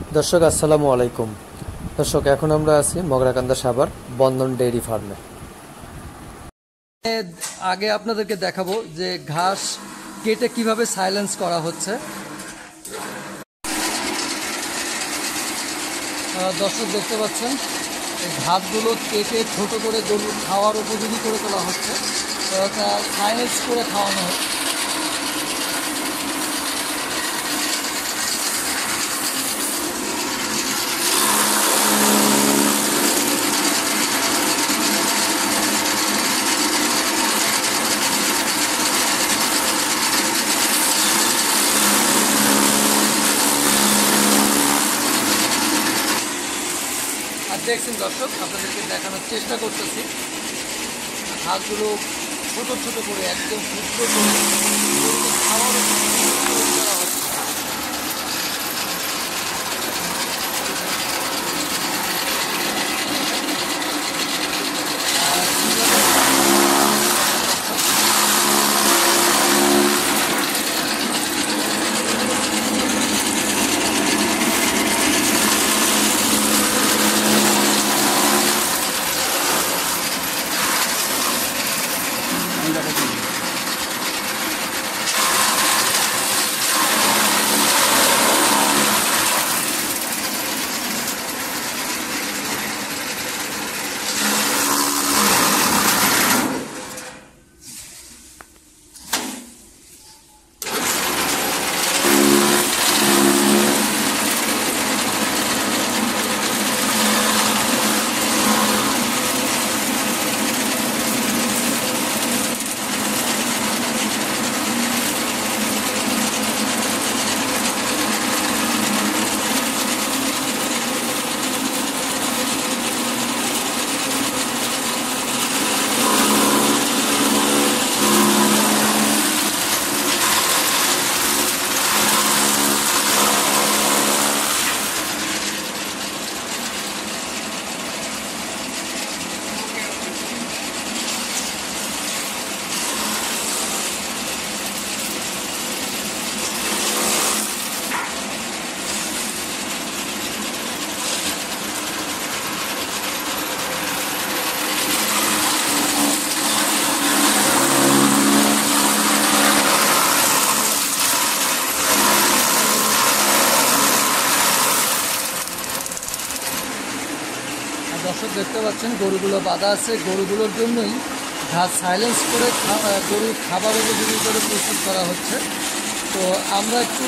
দর্শক আসসালামু আলাইকুম। দর্শক এখন আমরা আছি মগরাকান্দা সাভার বন্ধন ডেইরি ফার্মে। আগে আপনাদেরকে দেখাবো যে ঘাস কেটে কিভাবে সাইলেন্স করা হচ্ছে। দর্শক দেখতে পাচ্ছেন এই ঘাসগুলো কেটে ছোট করে গরু খাওয়ার উপযোগী করে তোলা হচ্ছে, সাইলেন্স করে খাওয়ানো হচ্ছে। দেখছেন দর্শক, আপনাদেরকে দেখানোর চেষ্টা করতেছি ঘাসগুলো ছোট ছোট করে একদম ক্ষুদ্র করে খাওয়ার করা হচ্ছে। দর্শক দেখতে পাচ্ছেন গরুগুলো বাঁধা আছে, গরুগুলোর জন্যই ঘাস সাইলেন্স করে গরুর খাবার উপযোগী করে প্রস্তুত করা হচ্ছে। তো আমরা একটু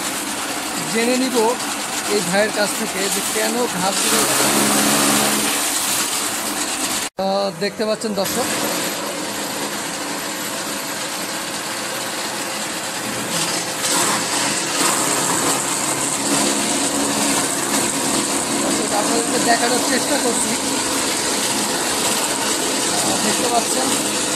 জেনে নিব এই ভাইয়ের কাছ থেকে যে কেন ঘাসগুলো দেখতে পাচ্ছেন দর্শক। আপনাদেরকে দেখানোর চেষ্টা করছি, দেখতে পাচ্ছেন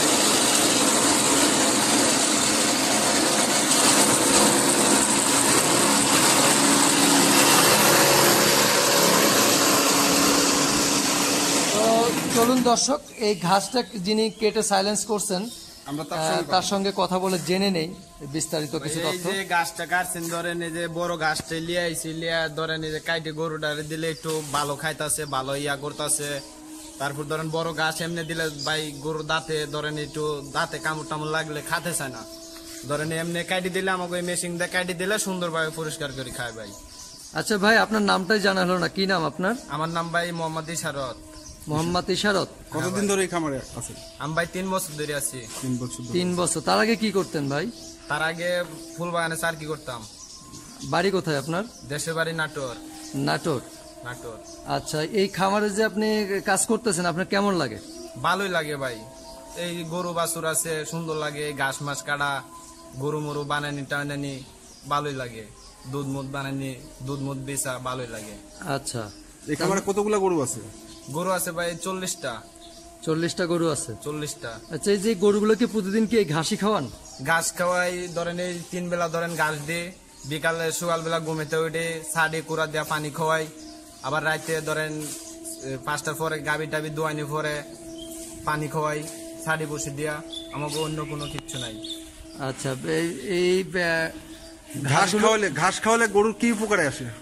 তো চলুন দর্শক এই ঘাসটা যিনি কেটে সাইলেন্স করছেন তার সঙ্গে কথা বলে জেনে নেই বিস্তারিত কিছু তথ্য। এই যে গাছটা কাটছেন, ধরেন এই যে বড় গাছটা লিয়ে আইছি, লিয়া ধরেন এই যে কাইটে গরুটারে দিলে একটু ভালো খাইতাছে, ভালো ইয়া করতেছে। তারপর ধরেন বড় গাছ এমনি দিলে ভাই গরুর দাঁতে ধরেন একটু দাঁতে কামড় টামড় লাগলে খাতে চায় না, ধরেন এমনি কাটি দিলে আমাকে ওই মেশিন দিয়ে কাটি দিলে সুন্দরভাবে পরিষ্কার করে খায় ভাই। আচ্ছা ভাই, আপনার নামটাই জানা হলো না, কি নাম আপনার? আমার নাম ভাই মোহাম্মদ ইশারত। মোহাম্মদ ইশারত। কতদিন ধরে এই খামারে আছেন? আমি ভাই 3 বছর ধরে আছি। 3 বছর। তার আগে কি করতেন ভাই? তার আগে ফুল বাগানে চারকি করতাম। বাড়ি কোথায় আপনার? দেশের বাড়ি নাটোর। নাটোর। নাটোর। আচ্ছা, এই খামারে যে আপনি কাজ করতেছেন আপনার কেমন লাগে? ভালোই লাগে ভাই, এই গরু বাছুর আছে, সুন্দর লাগে, ঘাস মাছ কাটা, গরু মরু বানানি টানানি ভালোই লাগে, দুধ মুধ বানানি, দুধ মুধ বেচা ভালোই লাগে। আচ্ছা, এই খামারে কতগুলা গরু আছে? গরু আছে ভাই 40টা। 40টা গরু আছে? 40টা। আচ্ছা, এই যে গরুগুলোকে প্রতিদিন কি এই ঘাসই খাওয়ান? ঘাস খাওয়াই, ধরেন এই 3 বেলা ধরেন ঘাস দিয়ে, বিকালে সকালবেলা ঘুমেতে উঠে ছাড়ে কুড়া দেওয়া পানি খাওয়াই, আবার রাতে ধরেন 5টার পরে গাবি টাবি দোয়ানি পরে পানি খাওয়াই, ছাড়ি বসে দিয়া, আমাকে অন্য কোনো কিচ্ছু নাই। আচ্ছা, এই ঘাস খাওয়ালে গরুর কি উপকারে আসে?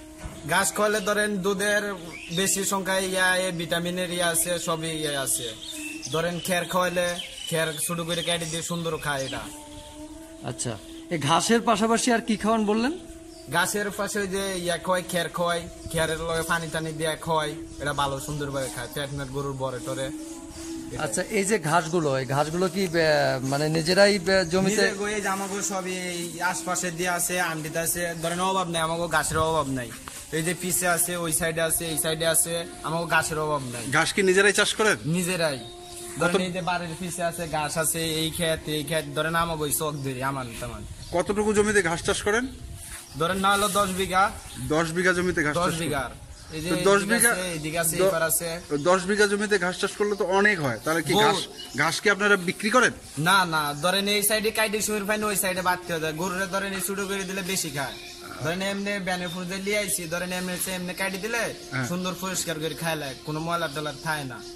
ঘাস খাওয়ালে ধরেন দুধের বেশি সংখ্যায় ভিটামিনের আছে, সবই আছে। ধরেন খের খাওয়ালে খের ছোট করে কেটে দিয়ে সুন্দর খায় এটা। আচ্ছা, এই ঘাসের পাশাপাশি আর কি খাওয়ান বললেন? গাছের পাশে যে খাওয়াই, খের খাওয়াই, খেরের লগে পানি টানি দিয়ে খাওয়াই, এটা ভালো সুন্দর ভাবে খায়, পেট মেট গরুর বরে টরে। আচ্ছা, এই যে ঘাসগুলো, এই ঘাসগুলো কি মানে নিজেরাই জমিতে? আমাকে সবই এই আশপাশে দিয়ে আছে, আন্ডিতে আছে, ধরেন অভাব নাই, আমাকে ঘাসের অভাব নাই। এই যে পিছে আছে, ওই সাইডে আছে, এই সাইডে আছে, আমাকে ঘাসের অভাব নাই। ঘাস কি নিজেরাই চাষ করেন? নিজেরাই। ধরেন এই যে বাড়ির পিছে আছে, ঘাস আছে, এই ক্ষেত ধরেন আমাকে ওই চোখ ধরি আমার তেমন। কতটুকু জমিতে ঘাস চাষ করেন? ধরেন না হলো 10 বিঘা। 10 বিঘা জমিতে ঘাস 10 চাষ করেন? বিঘার এই যে 10 বিঘা, এদিকে আছে, এপার আছে। 10 বিঘা জমিতে ঘাস চাষ করলে তো অনেক হয়। তাহলে কি ঘাস কি আপনারা বিক্রি করেন? না না, ধরেন এই সাইডে কাইটে সময় পাইনি, ওই সাইডে বাড়তে হয়। গরুরে ধরেন এই ছোট করে দিলে বেশি খায়। ধরেন এমনি ব্যানে ফুল দিয়ে লিয়ে আইছি, ধরেন এমনি কাটি দিলে সুন্দর পরিষ্কার করে খাইলে কোনো ময়লা টলা খায় না।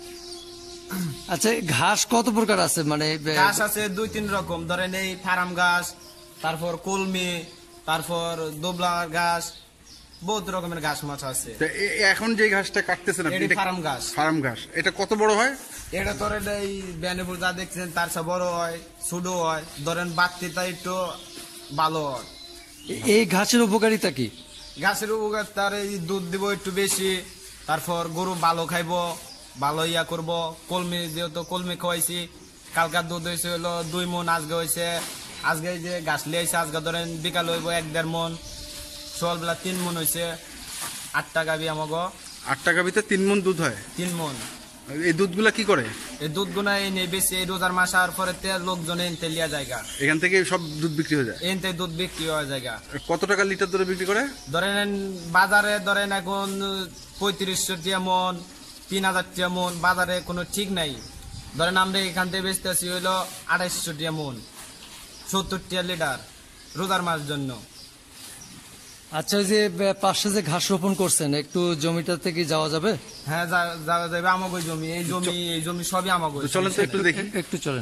আচ্ছা, ঘাস কত প্রকার আছে? মানে ঘাস আছে 2-3 রকম। ধরেন এই ফার্ম ঘাস, তারপর কলমি, তারপর দোবলা ঘাস, বহুত রকমের ঘাস মাছ আছে। এখন যে ঘাসটা কাটতেছেন আপনি, এটা ফার্ম ঘাস। ফার্ম ঘাস, এটা কত বড় হয়? এটা ধরেন এই ব্যানেপুর যা দেখছেন তার চেয়ে বড় হয়, ছোট হয়। ধরেন বাড়তিটা একটু ভালো হয়। এই ঘাসের উপকারিতা কি? ঘাসের উপকার তার এই দুধ দিব একটু বেশি, তারপর গরু ভালো খাইবো, ভালো করবো। কলমি যেহেতু কলমি খাওয়াইছি, কালকার দুধ হয়েছে হলো 2 মণ, আজকে হয়েছে, আজকে যে ঘাস লিয়েছে আজকে ধরেন বিকাল হইব 1-1.5 মণ, সকালবেলা 3 মণ হয়েছে। 8টা গাভি আমাকে। 8টা গাভিতে 3 মণ দুধ হয়? 3 মণ। এই দুধগুলা কি করে? এই দুধ গুনা এনে বেশি, এই রোজার মাস আর পরে লোকজন এনতে লিয়া জায়গা, এখান থেকে সব দুধ বিক্রি হয়ে যায়? এনতে দুধ বিক্রি হওয়া জায়গা। কত টাকা লিটার দরে বিক্রি করে? ধরেন বাজারে ধরেন এখন 3500 টাকা মন, 3000 টাকা মন, বাজারে কোনো ঠিক নাই। ধরেন আমরা এখান থেকে বেচতেছি হইলো 2800 টাকা মন, 70 টাকা লিটার রোজার মাস জন্য। আচ্ছা, ওই যে পাশে যে ঘাস রোপণ করছেন, একটু জমিটা থেকে যাওয়া যাবে? হ্যাঁ, যাওয়া যাবে। আমাকে জমি, এই জমি সবই আমাকে। চলেন তো একটু দেখি। একটু চলেন।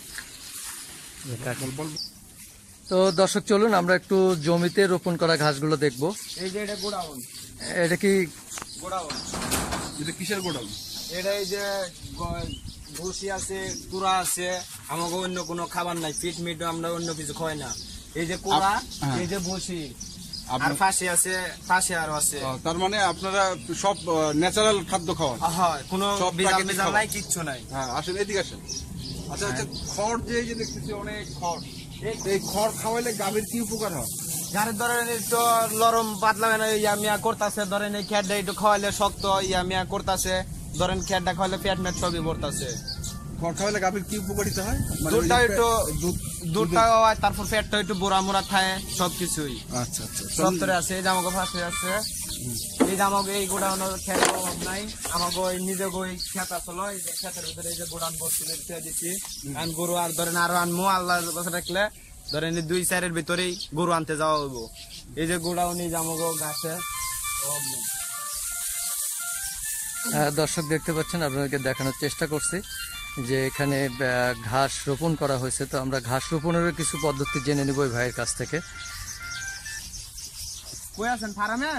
তো দর্শক, চলুন আমরা একটু জমিতে রোপণ করা ঘাসগুলো দেখবো। এই যে এটা গোডাউন। এটা কি গোডাউন? এটা কিসের গোডাউন? এটা এই যে ভুসি আছে, কুড়া আছে, আমাকে অন্য কোনো খাবার নাই, পিট মিট আমরা অন্য কিছু খাই না। এই যে কুড়া, এই যে ভুসি, আর ফাঁসি আছে, ফাঁসি আরো আছে। তার মানে আপনারা সব ন্যাচারাল খাদ্য খাওয়ান? হয়, কোনো ভেজাল নাই, কিচ্ছু নাই। হ্যাঁ, আসেন, এদিকে আসেন। আচ্ছা আচ্ছা, খড় যে দেখতেছি অনেক খড়, এই খড় খাওয়াইলে গাভীর কি উপকার হয়? যার ধরেন একটু নরম পাতলা মিয়া করতেছে, ধরেন এই খেটটা একটু খাওয়াইলে শক্ত মিয়া করতেছে, ধরেন খেটটা খাওয়াইলে পেট মেট সবই ভরতেছে। খড় খাওয়াইলে গাভীর কি উপকারিতা হয়? দুধটা একটু দুধটা হয়, তারপর পেটটা একটু বোরা মোড়া খায়, সবকিছুই। আচ্ছা আচ্ছা, সপ্তরে আছে, এই যে আমাকে ফাঁসে আছে, এই যে আমাকে এই গোডাউন খেতের অভাব নাই। আমাকে ওই নিজে ওই খেত আসলো, এই যে খেতের ভিতরে এই যে গোডাউন ভর্তি করে দিচ্ছি। আমি গরু আর ধরেন আরো আনবো, আল্লাহ কথা রাখলে ধরেন 2-4 ভিতরেই গরু আনতে যাওয়া হইব। এই যে গোডাউন, এই যে আমাকে ঘাসে অভাব নেই। দর্শক দেখতে পাচ্ছেন, আপনাদেরকে দেখানোর চেষ্টা করছি যে এখানে ঘাস রোপণ করা হয়েছে। তো আমরা ঘাস রোপণের কিছু পদ্ধতি জেনে নেব এই ভাইয়ের কাছ থেকে। কই আছেন ফার্মে?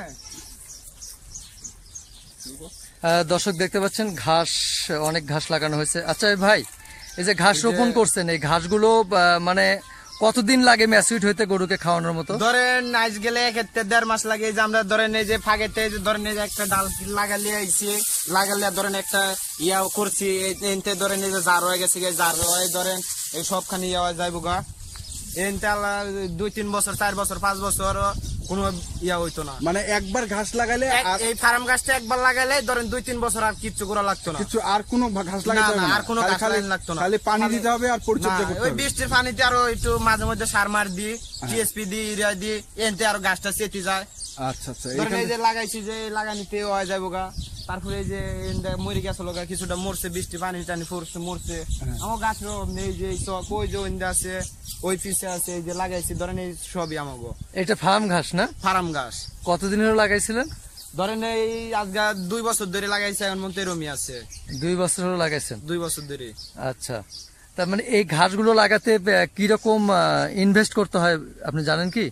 দর্শক দেখতে পাচ্ছেন ঘাস, অনেক ঘাস লাগানো হয়েছে। আচ্ছা ভাই, এই যে ঘাস রোপণ করছেন, এই ঘাসগুলো মানে কতদিন লাগে ম্যাচুইট হইতে গরুকে খাওয়ানোর মতো? ধরেন আজ গেলে এক্ষেত্রে 1.5 মাস লাগে। যে আমরা ধরেন এই যে ফাঁকেতে ধরেন এই যে একটা ডাল লাগালিয়ে আইছি, লাগালে ধরেন একটা করছি, এনতে ধরেন এই যে জার হয়ে গেছে, জার হয়ে ধরেন এই সবখানে যাইবো গা। এনতে 2-3 বছর, 4 বছর, 5 বছর কোনো হইতো না। মানে একবার ঘাস লাগাইলে, এই ফার্ম গাছটা একবার লাগাইলে ধরেন 2-3 বছর আর কিচ্ছু করা লাগতো না। কিছু আর কোনো ঘাস লাগাইতে হবে না, আর কোনো ঘাস লাগতো না, খালি পানি দিতে হবে আর পরিচর্যা করতে ওই হবে। বৃষ্টির পানিতে আরো একটু মাঝে মধ্যে সার মার দিই, টিএসপি দিই, ইউরিয়া দিই, এনতে আরো গাছটা চেতে যায়। আচ্ছা আচ্ছা, ধরেন এই যে লাগাইছি, যে লাগানিতে হয়ে যাবো গা। তারপরে এই যে মরি গেছে লোক কিছুটা মরছে, বৃষ্টি পানি টানি পড়ছে, মরছে। আমার গাছের এই যে চক, ওই যে ওইন্দে আছে, ওই পিছে আছে, এই যে লাগাইছি, ধরেন এই সবই আমাকে। এটা ফার্ম ঘাস না? ফার্ম ঘাস। কতদিন হলো লাগাইছিলেন? ধরেন এই আজকে 2 বছর ধরে লাগাইছে, এখন মধ্যে এরমই আছে। 2 বছর হলো লাগাইছেন? 2 বছর ধরে। আচ্ছা, তার মানে এই ঘাসগুলো লাগাতে কিরকম ইনভেস্ট করতে হয় আপনি জানেন কি?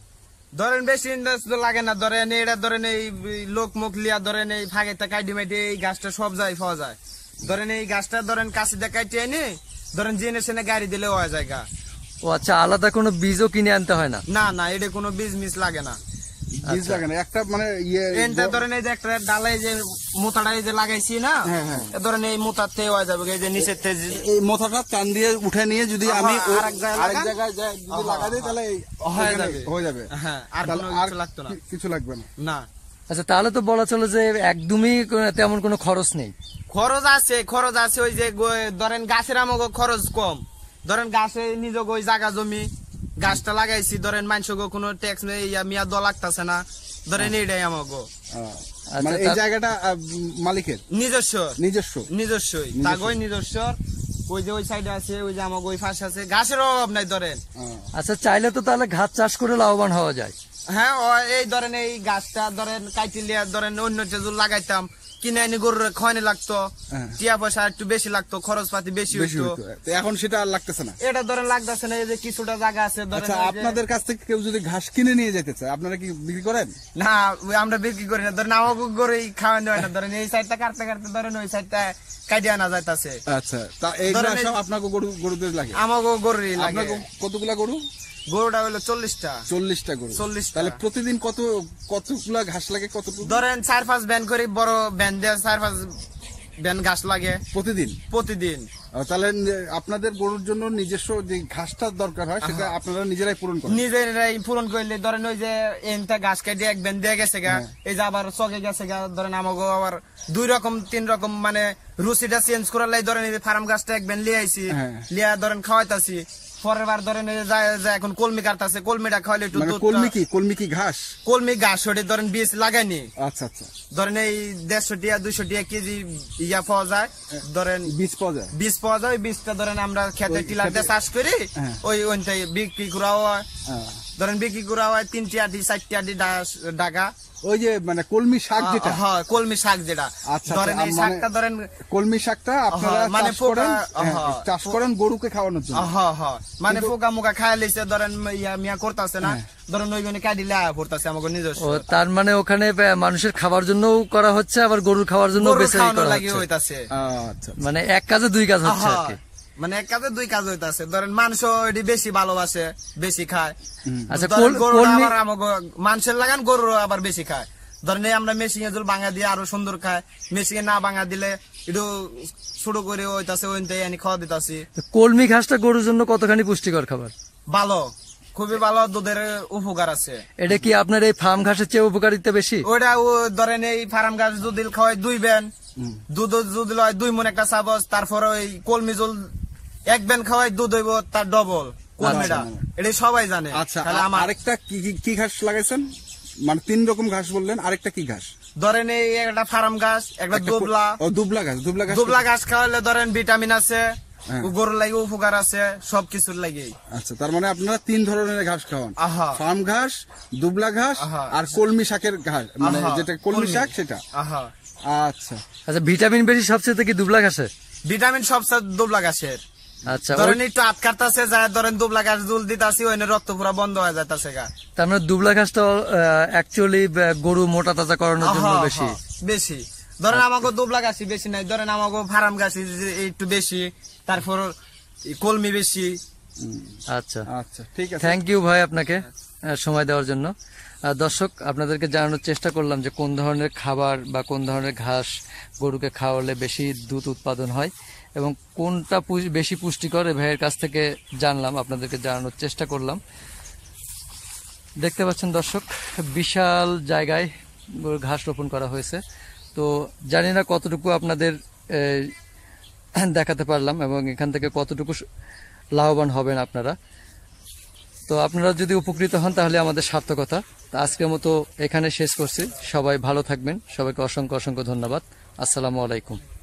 ধরেন বেশি ইন্টারেস্ট তো লাগে না, ধরেন এটা ধরেন এই লোক মুখ লিয়া ধরেন এই ফাঁকে কাটি মাইটি এই গাছটা সব যায় পাওয়া যায়। ধরেন এই গাছটা ধরেন কাছে দিয়ে কাটি এনে ধরেন জেনে সেনে গাড়ি দিলে হওয়া যায় গা। ও আচ্ছা, আলাদা কোনো বীজও কিনে আনতে হয় না? না না, এটা কোনো বীজ মিস লাগে না। বীজ লাগে না, একটা মানে এনটা ধরেন এই যে একটা ডালে যে মোতাটা এই যে লাগাইছি না, ধরেন এই মোতাতে হয়ে যাবে এই যে নিচের এই মোথাটা টান দিয়ে উঠে নিয়ে যদি আমি আরেক জায়গায় যদি লাগাই দিই তাহলে হয়ে যাবে। হ্যাঁ, আর তাহলে কোনো কিছু লাগতো না। কিছু লাগবে না। না। আচ্ছা, তাহলে তো বলা চলে যে একদমই তেমন কোনো খরচ নেই। খরচ আছে ওই যে ধরেন গাছের আমাকে খরচ কম। ধরেন গাছে নিজে ওই জায়গা জমি গাছটা লাগাইছি, ধরেন মানুষকে কোনো ট্যাক্স নেই, মিয়া দ লাগতেছে না, ধরেন এইটাই আমাকে। মানে এই জায়গাটা মালিকের নিজস্বই তাগই নিজস্ব। ওই যে ওই সাইডে আছে, ওই যে আমাকে ওই পাশে আছে, ঘাসের অভাব নাই ধরেন। আচ্ছা, চাইলে তো তাহলে ঘাস চাষ করে লাভবান হওয়া যায়। হ্যাঁ, এই ধরেন এই গাছটা ধরেন কাইটিলিয়া ধরেন অন্য যদি লাগাইতাম কিনে আনি গরুর খাওয়ানি লাগতো, টিয়া পয়সা একটু বেশি লাগতো, খরচ পাতি বেশি হইতো। এখন সেটা আর লাগতেছে না। এটা ধরেন লাগতেছে না, এই যে কিছুটা জায়গা আছে ধরেন। আচ্ছা, আপনাদের কাছ থেকে কেউ যদি ঘাস কিনে নিয়ে যেতে চায় আপনারা কি বিক্রি করেন? না, আমরা বিক্রি করি না, ধরেন আমাকে গরুই খাওয়ানো হয় না, ধরেন এই সাইডটা কাটতে কাটতে ধরেন ওই সাইডটা কাটিয়ে আনা যাইতাছে। আচ্ছা, তা এই সব আপনাকে গরুদের লাগে? আমাকে গরুই লাগে। আপনাকে কতগুলা গরু? গরুটা হলো 40টা। 40টা গরু। 40। তাহলে প্রতিদিন কতগুলা ঘাস লাগে? কতটুকু? ধরেন 4-5 ব্যান করে, বড় ব্যান দিয়ে 4-5 ব্যান ঘাস লাগে প্রতিদিন। তাহলে আপনাদের গরুর জন্য নিজস্ব যে ঘাসটা দরকার হয় সেটা আপনারা নিজেরাই পূরণ করলে ধরেন ওই যে এনটা ঘাস কেটে এক ব্যান দিয়ে গেছে গা, এই যে আবার চকে গেছে গা, ধরেন আমাকে আবার 2 রকম 3 রকম মানে রুচিটা চেঞ্জ করার লাই ধরেন এই যে ফার্ম ঘাসটা এক ব্যান লিয়ে আইছি, লিয়া ধরেন খাওয়াইতাছি। পরের বার ধরেন এখন কলমি কাটতেছে, কলমিটা খাওয়ালে একটু কলমি কি ঘাস? কলমি ঘাস ওটা ধরেন বীজ লাগাইনি। আচ্ছা আচ্ছা। ধরেন এই 150 টাকা 200 টাকা কেজি ইয়া পাওয়া যায়, ধরেন বীজ পাওয়া যায়। ওই বীজটা ধরেন আমরা খেতে টিলাতে চাষ করি, ওই ওইটাই বিক্রি করা হয়। ধরেন বিক্রি করা হয় 3 টাকা 4 টাকা। ওই যে মানে কলমি শাক যেটা? হ্যাঁ, কলমি শাক যেটা। ধরেন এই শাকটা ধরেন কলমি শাকটা আপনারা মানে চাষ করেন গরুকে খাওয়ানোর জন্য? মানে পোকা মোকা খায় লেছে, ধরেন মিয়া করতেছে না, ধরেন ওইখানে কাটিলে পড়তেছে আমাকে নিজস্ব। তার মানে ওখানে মানুষের খাবার জন্য করা হচ্ছে, আবার গরুর খাওয়ার জন্য বেশি হইতাছে। মানে এক কাজে দুই কাজ হচ্ছে আর কি। মানে এক কাজে দুই কাজ হইতাছে, ধরেন মানুষ এটি বেশি ভালোবাসে, বেশি খায়। আচ্ছা, মানুষের লাগান গরু আবার বেশি খায়। ধরেন আমরা মেশিনে জল ভাঙা দিয়ে আরো সুন্দর খায়, মেশিনে না ভাঙা দিলে একটু ছোট করে হইতাছে, ওইটাই আনি খাওয়া দিতাছি। কলমি ঘাসটা গরুর জন্য কতখানি পুষ্টিকর খাবার? ভালো, খুবই ভালো, দুধের উপকার আছে। এটা কি আপনার এই ফার্ম ঘাসের চেয়ে উপকারিতা বেশি? ওইটা ধরেন এই ফার্ম ঘাস যদি খাওয়াই 2 ব্যান, দুধ যদি হয় 2 মণ একটা চাবচ, তারপরে ওই কলমি জল 1 ব্যান খাওয়াই দুধ হইব তার ডবল কলমিটা, এটা সবাই জানে। আচ্ছা, আরেকটা কি ঘাস লাগাইছেন? মানে 3 রকম ঘাস বললেন, আরেকটা কি ঘাস? ধরেন এই একটা ফার্ম ঘাস, একটা দুবলা ঘাস খাওয়ালে ধরেন ভিটামিন আছে, গরুর লাগে উপকার আছে, সবকিছুর লাগে। আচ্ছা, তার মানে আপনারা 3 ধরনের ঘাস খাওয়ান? ফার্ম ঘাস, দুবলা ঘাস আর কলমি শাকের ঘাস, মানে যেটা কলমি শাক সেটা। আচ্ছা আচ্ছা, ভিটামিন বেশি সবচেয়ে কি দুবলা ঘাসে? ভিটামিন সবচেয়ে দুবলা ঘাসের। আচ্ছা, ধরেন একটু আটকারতাছে যায়, ধরেন দুবলা ঘাস দুল দিতাছি, ওই রক্ত পুরা বন্ধ হয়ে যাইতাছে গা। তার মানে দুবলা ঘাসটা অ্যাকচুয়ালি গরু মোটা তাজা করানোর জন্য বেশি। ধরেন আমাকে দুবলা ঘাসই বেশি নাই, ধরেন আমাকে ফার্ম ঘাসই একটু বেশি, তারপর কলমি বেশি। আচ্ছা আচ্ছা, ঠিক আছে, থ্যাংক ইউ ভাই আপনাকে সময় দেওয়ার জন্য। দর্শক, আপনাদেরকে জানানোর চেষ্টা করলাম যে কোন ধরনের খাবার বা কোন ধরনের ঘাস গরুকে খাওয়ালে বেশি দুধ উৎপাদন হয় এবং কোনটা বেশি পুষ্টিকর এই ভাইয়ের কাছ থেকে জানলাম, আপনাদেরকে জানানোর চেষ্টা করলাম। দেখতে পাচ্ছেন দর্শক, বিশাল জায়গায় ঘাস রোপণ করা হয়েছে। তো জানি না কতটুকু আপনাদের দেখাতে পারলাম এবং এখান থেকে কতটুকু লাভবান হবেন আপনারা। তো আপনারা যদি উপকৃত হন তাহলে আমাদের সার্থকতা। তো আজকের মতো এখানে শেষ করছি। সবাই ভালো থাকবেন, সবাইকে অসংখ্য ধন্যবাদ। আসসালামু আলাইকুম।